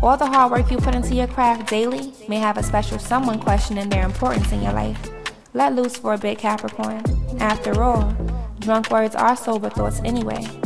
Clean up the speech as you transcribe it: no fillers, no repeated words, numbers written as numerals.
All the hard work you put into your craft daily may have a special someone questioning their importance in your life. Let loose for a bit, Capricorn. After all, drunk words are sober thoughts anyway.